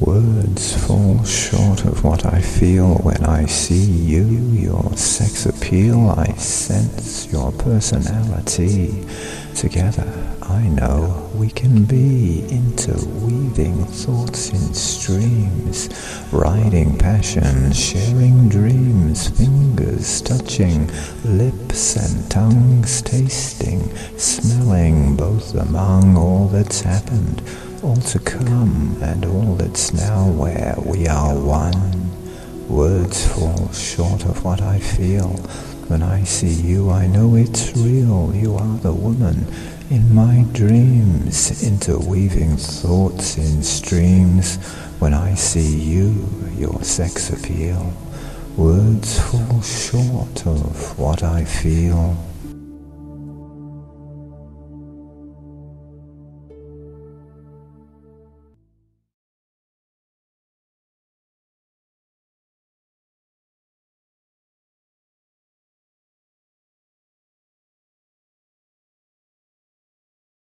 Words fall short of what I feel when I see you, your sex appeal. I sense your personality. Together, I know we can be interweaving thoughts in streams, riding passion, sharing dreams, fingers touching, lips and tongues tasting, smelling both among all that's happened, all to come, and all that's now, where we are one. Words fall short of what I feel. When I see you, I know it's real. You are the woman in my dreams, interweaving thoughts in streams. When I see you, your sex appeal. Words fall short of what I feel.